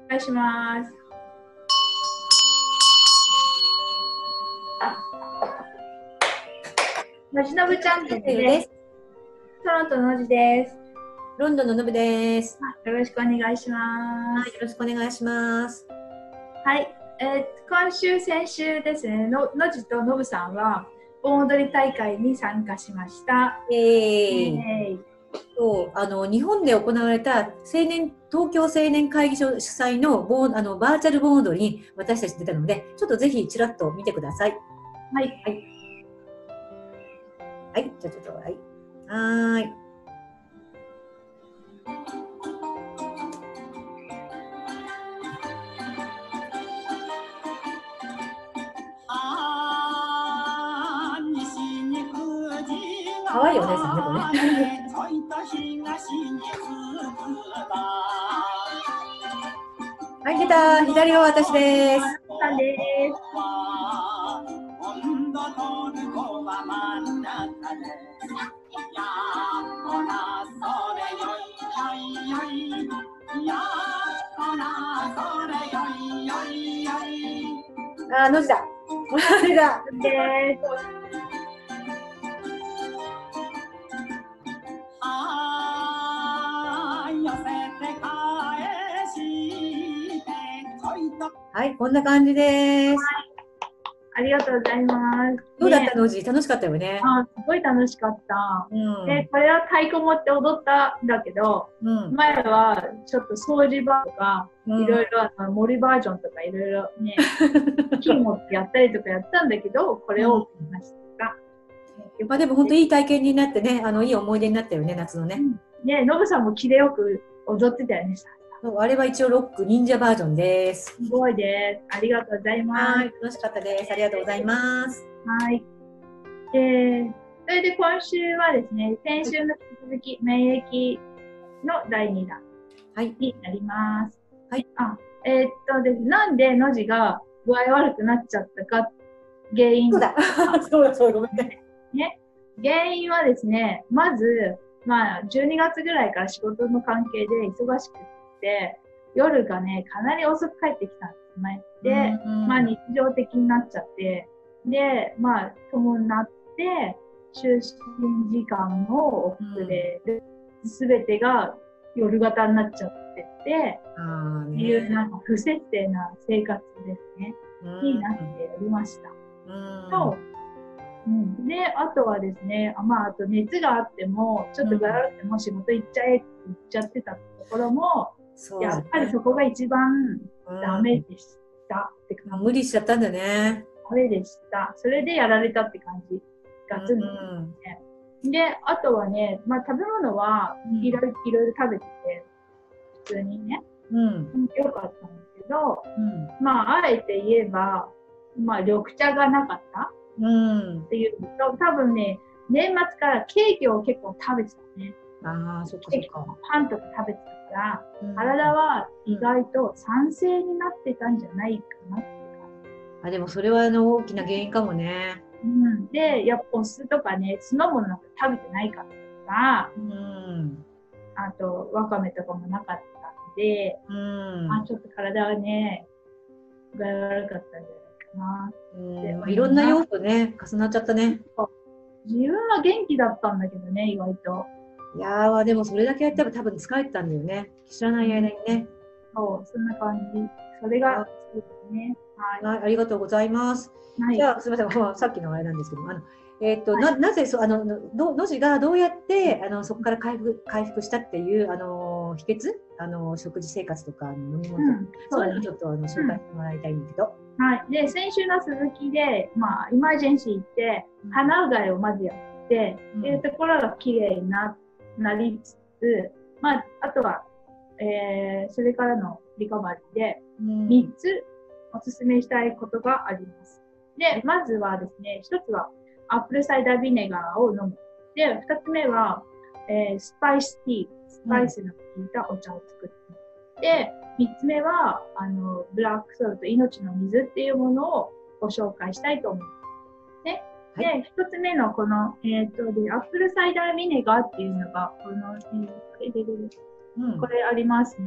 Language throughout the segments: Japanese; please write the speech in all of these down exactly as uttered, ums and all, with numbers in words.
願いします。のじのぶチャンネルです。トロントののじです。 ロンドンののぶです。 よろしくお願いします。 はい、よろしくお願いします。 はい、えー、今週、先週ですね、ののじとのぶさんは盆踊り大会に参加しました。 えー、そうあの日本で行われた青年東京青年会議所主催の盆あのバーチャル盆踊りに私たち出たので、ちょっとぜひちらっと見てください。 はい。 はい。はい、じゃあちょっとはい。はーい。かわいいお姉さんね、これ。はい、出た。左は私です。 さんです。 あ、のじだ。のじだ。 です。 はい、こんな感じです。 ありがとうございます。 どうだったのじ、楽しかったよね。 あ、すごい楽しかった。 うん、 で、これは太鼓持って踊ったんだけど、 うん、 前はちょっと掃除場とか、 うん、 いろいろあの森バージョンとかいろいろね、木持ってやったりとかやったんだけど、これを見ました。 うん、まあでも本当いい体験になってね、あのいい思い出になったよね、夏のね。 うん、ね、ノブさんも気でよく踊ってたよね。 あれは一応ロック忍者バージョンです。 すごいです。ありがとうございます。 はい、楽しかったです。ありがとうございます。 はい。で、それで今週はですね、先週の引き続き免疫のだいにだんになります。 はい。 あ、えー、っとですね、なんでのじが具合悪くなっちゃったか、原因。 そうだ。そうだ、そうだ、ごめんね。 ね。原因はですね、まず、まあ、じゅうにがつぐらいから仕事の関係で忙しくて、夜がね、かなり遅く帰ってきたんですね。で、うんうん、まあ、日常的になっちゃって、で、まあ、伴って、就寝時間も遅れる。すべてが夜型になっちゃってて、 あーね、 いうなんか不摂生な生活ですね、うん、になっておりました。うん、と、うん、で、あとはですね、あ、まあ、あと熱があっても、ちょっと具合悪くても仕事行っちゃえって言っちゃってたところも、うん、やっぱりそこが一番ダメでしたって感じ、 うん、無理しちゃったんだね。 ダメでした。それでやられたって感じ。ガツンとですね。うん、で、あとはね、まあ、食べ物はいろいろ食べてて、普通にね、うん、よかったんですけど、うん、まあ、あえて言えば、まあ、緑茶がなかったっていうのと、多分ね、年末からケーキを結構食べてたね。 ああ、そっかそっか。 パンとか食べてたから、うん、体は意外と酸性になってたんじゃないかなって感じ。 あ、でもそれはあの大きな原因かもね。 うん、で、やっぱお酢とかね、酢の物なんか食べてないかったとか、うん、あと、わかめとかもなかったんで、うん、まあちょっと体はね、具合悪かったんじゃないかな。 うん、まあ、いろんな要素ね、重なっちゃったね。 自分は元気だったんだけどね、意外と。 いやー、でもそれだけやったら多分疲れてたんだよね。知らない間にね。 そう、そんな感じ。それが、そうですね。 はい。ありがとうございます。はい、じゃあ、すみません、さっきのあれなんですけど、あの、えっと、はい、な、なぜ、そ、あの、の、のじがどうやって、あの、そこから回復、回復したっていう、あの、秘訣、あの、食事生活とか、飲み物とか、うん、そういうのをちょっと、あの、紹介してもらいたいんだけど。 うん、はい。で、先週の続きで、まあ、イマージェンシー行って、鼻うがいをまずやって、うん、っていうところが綺麗にな、なりつつ、まあ、あとは、えー、それからのリカバリーで、みっつおすすめしたいことがあります。で、まずはですね、ひとつはアップルサイダービネガーを飲む。で、ふたつめは、えー、スパイスティー、スパイスの効いたお茶を作って。で、みっつめは、あの、ブラックソルト、命の水っていうものをご紹介したいと思います。ね。で、はい、ひとつめのこの、えっと、で、アップルサイダービネガーっていうのが、この、えー、これありますね。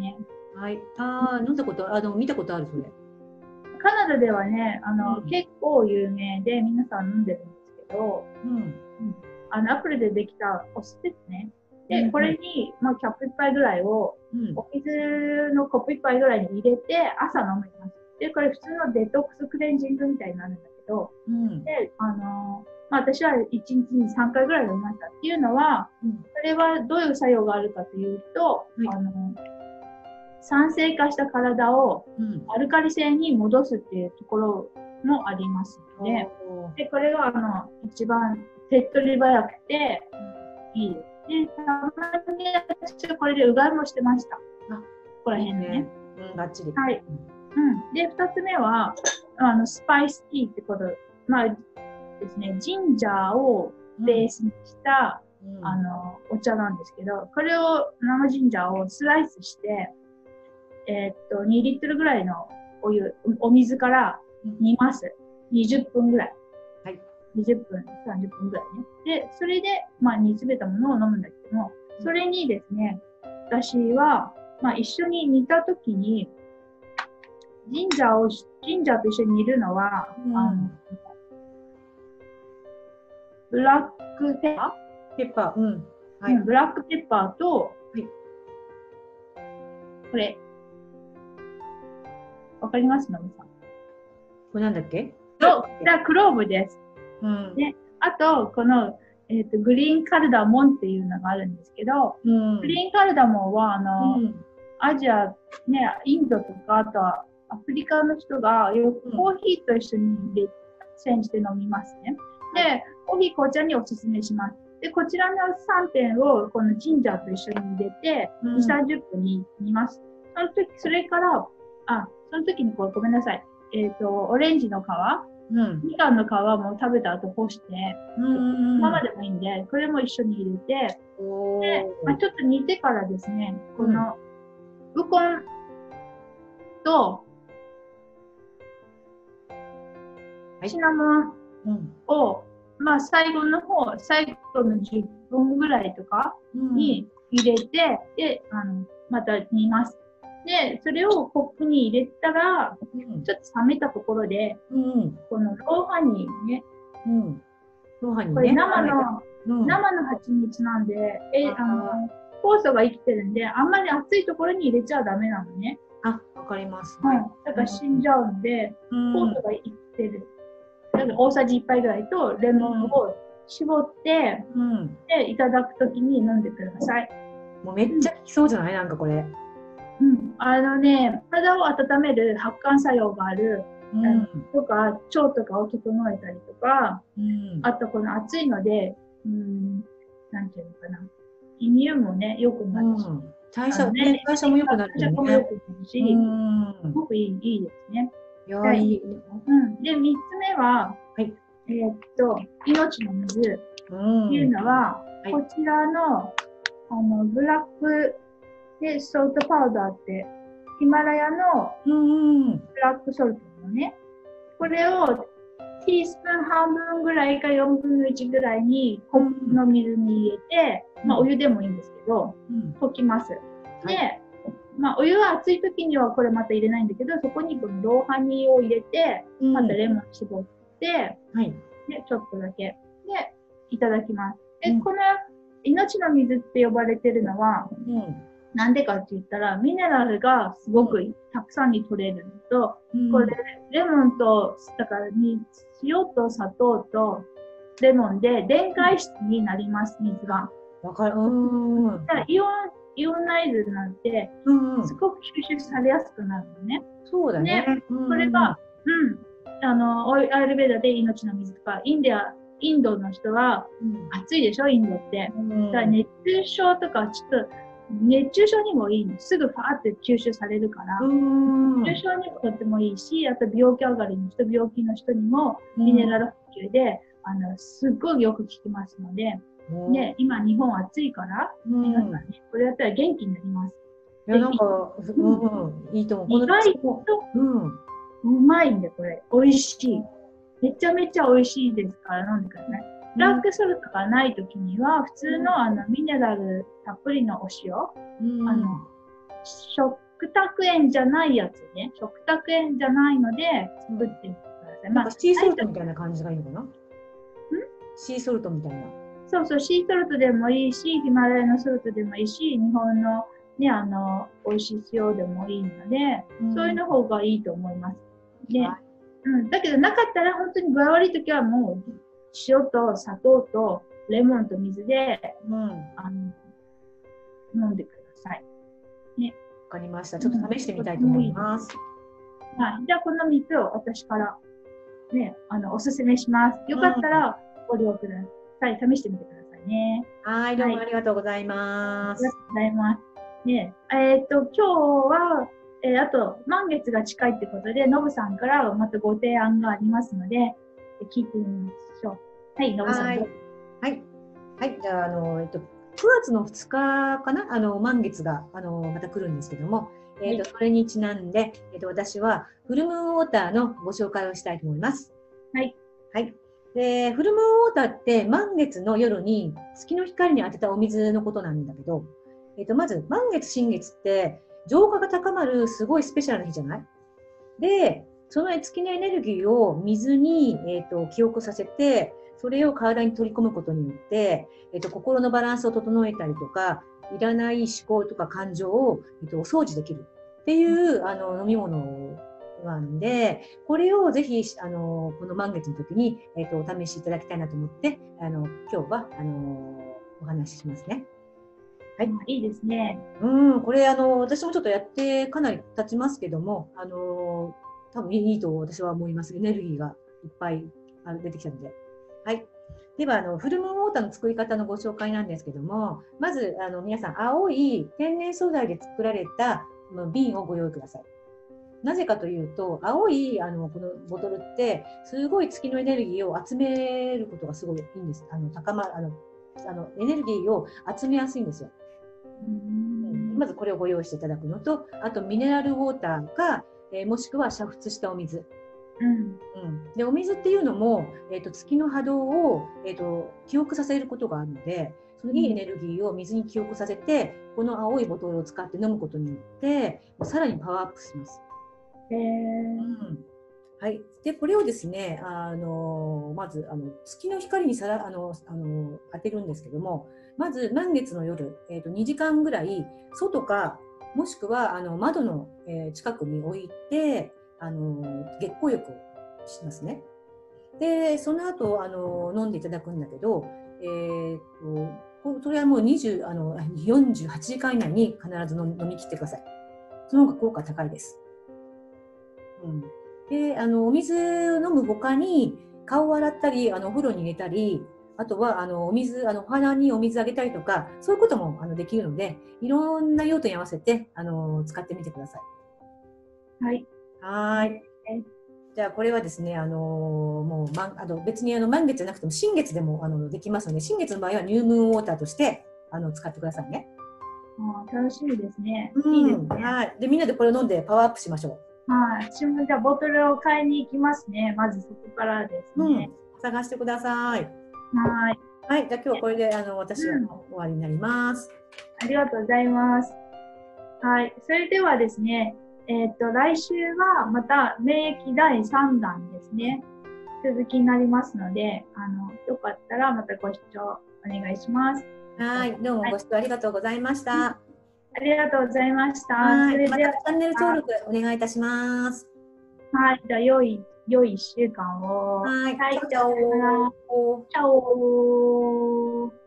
はい。ああ、飲んだこと、あの、見たことある、それ。 カナダではね、あの、 うん、 結構有名で皆さん飲んでるんですけど、 うん、うん、 あの、アップルでできたお酢ですね。で、 うん、 これに、まあ、キャップいっぱいぐらいを、 うん、 お水のコップいっぱいぐらいに入れて、朝飲みます。で、これ普通のデトックスクレンジングみたいになるんだけど、 うん、 で、あのまあ、私はいちにちにさんかいぐらい飲みました。っていうのは、 うん、 それはどういう作用があるかというと、 はい、 あの酸性化した体をうん、 アルカリ性に戻すっていうところもありますので、でこれがあの一番手っ取り早くていいです。で、たまに私はこれでうがいもしてました。 あ、 ここら辺のね。 いいね。うん、バッチリ。 はい。うん。で、二つ目は、あの、スパイスティーってこと、まあですね、ジンジャーをベースにした、うん、あの、お茶なんですけど、これを、生ジンジャーをスライスして、えー、っと、にリットルぐらいのお湯、お水から煮ます。にじゅっぷんぐらい。はい。にじゅっぷん、さんじゅっぷんぐらいね。で、それで、まあ、煮詰めたものを飲むんだけども、それにですね、私は、まあ、一緒に煮たときに、ジンジャーを、ジンジャーと一緒に煮るのは、うん、あの、ブラックペッパーペッパー、うん。 はい、うん、ブラックペッパーと、はい、これ、わかりますのみさん。 これなんだっけ？ そう、クローブです。 うん、 で、あと、この、えっと、グリーンカルダモンっていうのがあるんですけど、うん、グリーンカルダモンは、あの、うん、アジア、ね、インドとか、あとはアフリカの人がよくコーヒーと一緒に入れ、煎じて飲みますね。で、コーヒー、紅茶におすすめします。で、こちらのさんてんをこのジンジャーと一緒に入れて、にじゅう、さんじゅっぷんに煮ます。その時、それから、あ、その時にこれごめんなさい。えっと、オレンジの皮、うん、みかんの皮も食べた後干して、うん、ままでもいいんで、これも一緒に入れて、で、まあ、ちょっと煮てからですね、この、ウコンと、シナモンを、うん、まあ、最後の方、最後のじゅっぷんぐらいとかに入れて、うん、で、あの、また煮ます。で、それをコップに入れたら、うん、ちょっと冷めたところで、うん、このローハニーね、うん、ローハニーね、これ生の、うん、生の蜂蜜なんで、え、あの、酵素が生きてるんで、あんまり熱いところに入れちゃダメなのね。 あ、わかります。 はい。だから死んじゃうんで、うん、酵素が生きてる。だから大さじいっぱいぐらいとレモンを絞って、うん、で、いただくときに飲んでください。 もうめっちゃ効きそうじゃない、うん、なんかこれ。 うん。あのね、体を温める発汗作用がある、うん、とか、腸とかを整えたりとか、うん、あとこの暑いので、うん、なんていうのかな。胃乳もね、良くなるし。うん、 代謝、ね、代謝も良くなるし、ね。 代謝も良くなるし、すごくいい、いいですね。 いや、いい。 うん。で、三つ目は、はい、えー、っと、命の水っていうのは、うん、はい、こちらの、あの、ブラックでソルトパウダーって、ヒマラヤのブラックソルトのね、これをティースプーン半分ぐらいかよんぶんのいちぐらいにコップの水に入れて、うん、まあお湯でもいいんですけど、うん、溶きます。で、はい、まあお湯は熱い時にはこれまた入れないんだけど、そこにこのローハニーを入れて、またレモン絞って、うん、で、ちょっとだけ。で、いただきます。で、うん、この命の水って呼ばれてるのは、うんなんでかって言ったら、ミネラルがすごくたくさんに取れるのと、うん、これ、レモンと、だからに、塩と砂糖とレモンで電解質になります、水が。 わかる。うん。 だからイオン、イオンナイズなんて、すごく吸収されやすくなるのね。 そうだね。ねうん、これが、うん、あの、アイルベーダで命の水とか、インディア、インドの人は、暑いでしょ、インドって。うん、だから熱中症とか、ちょっと、熱中症にもいいの。すぐファーって吸収されるから。熱中症にもとってもいいし、あと病気上がりの人、病気の人にもミネラル補給で、あの、すっごいよく効きますので、ね、今日本暑いから、皆さんね、これやったら元気になります。 いや、なんか、うん、いいと思う。意外と、うん、うまいんで、これ。美味しい。めちゃめちゃ美味しいですから飲んでください。ブラックソルトがないときには、普通のあのミネラルたっぷりのお塩、うん、あの食食卓塩じゃないやつね。食卓塩じゃないので作ってみてください。 なんかシーソルトみたいな感じがいいのかな？んシーソルトみたいな。 そうそう、シーソルトでもいいし、ヒマラヤのソルトでもいいし、日本のね、あの、美味しい塩でもいいので、うん、そういうの方がいいと思います。で、はい、うん、だけどなかったら本当に具合悪いときはもう塩と砂糖とレモンと水で、うん、あの飲んでください。ね。 わかりました。ちょっと試してみたいと思います。 うん、はい。じゃあこのみっつを私からね、あの、おすすめします。よかったらご利用ください。試してみてくださいね。 はい、どうもありがとうございます。 ありがとうございます。ね、えっと、今日は、えー、あと、満月が近いってことで、ノブさんからまたご提案がありますので、聞いてみましょう。はい、ノブさん。はい。 はい。はい、じゃあ、あの、えっと、くがつのふつかかな、あの、満月が、あの、また来るんですけども、えっと、はい、それにちなんで、えっと、私は、フルムーンウォーターのご紹介をしたいと思います。 はい。 はい。で、フルムーンウォーターって満月の夜に月の光に当てたお水のことなんだけど、えっと、まず、満月、新月って、浄化が高まるすごいスペシャルな日じゃない？で、その月のエネルギーを水に、えっと、記憶させて、それを体に取り込むことによって、えっと、心のバランスを整えたりとか、いらない思考とか感情を、えっと、お掃除できるっていう、あの、飲み物なんで、これをぜひ、あの、この満月の時に、えっと、お試しいただきたいなと思って、あの、今日は、あの、お話ししますね。 はい、いいですね。 うん、これあの私もちょっとやってかなり経ちますけども、あの多分いいと私は思います。エネルギーがいっぱい出てきたので。はい。ではあのフルムーンウォーターの作り方のご紹介なんですけども、まずあの皆さん青い天然素材で作られた瓶をご用意ください。なぜかというと、青いあのこのボトルってすごい月のエネルギーを集めることがすごいいいんです。あの高まあのあのエネルギーを集めやすいんですよ。まずこれをご用意していただくのと、あとミネラルウォーターか、えー、もしくは煮沸したお水。うんうん、でお水っていうのも、えーと、月の波動を、えーと、記憶させることがあるので、そのいいエネルギーを水に記憶させて、この青いボトルを使って飲むことによって、さらにパワーアップします。 へー、 うんはい、でこれをですね、あのまずあの月の光にさらあのあの当てるんですけども、まず満月の夜、えーと、にじかんぐらい外かもしくはあの窓の、えー、近くに置いてあの月光浴をしますね。でその後あの飲んでいただくんだけど、えーと、それはもうにじゅうあのよんじゅうはちじかん以内に必ず飲み切ってください。その方が効果高いです。うんであのお水を飲むほかに顔を洗ったりあのお風呂に入れたり、あとはあのお水あのお花にお水あげたりとか、そういうこともあのできるので、いろんな用途に合わせてあの使ってみてください。 はい。 はい。じゃあこれはですね、あのもう、ま、あの別にあの満月じゃなくても新月でもあのできますので、新月の場合はニュームーンウォーターとしてあの使ってくださいね。 あ楽しみですね。 うん、いいですね。はい。でみんなでこれを飲んでパワーアップしましょう。 はい、私もじゃあボトルを買いに行きますね。まずそこからですね。 うん、探してください。 はい。 はい、じゃあ今日はこれであの私は終わりになります、 うん。ありがとうございます。はい、それではですね、えっと来週はまた免疫だいさんだんですね。続きになりますので、あのよかったらまたご視聴お願いします。 はい、どうもご視聴ありがとうございました。はい、 ありがとうございました。 はい、それではまたチャンネル登録お願いいたします。 はい、じゃあ良い良いいっしゅうかんを。 はい、 はい、 チャオチャオ。 チャオ。